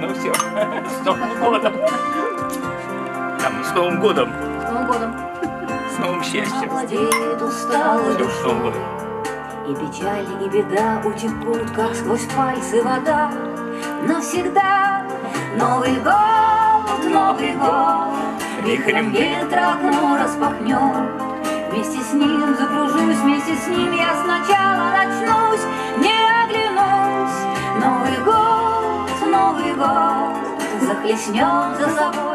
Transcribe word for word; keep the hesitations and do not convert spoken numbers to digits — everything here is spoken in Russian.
Ну все, с Новым годом. Там, с Новым годом. С Новым годом. С новым счастьем. Овладеет усталой Все, с Новым душой, годом. и печаль, и беда утекут, как сквозь пальцы вода. Навсегда Новый год, Новый год, вихрем ветра окно распахнет. Вместе с ним закружусь, вместе с ним я сначала начнусь, не оглянусь. Новый год, Новый год захлестнет за собой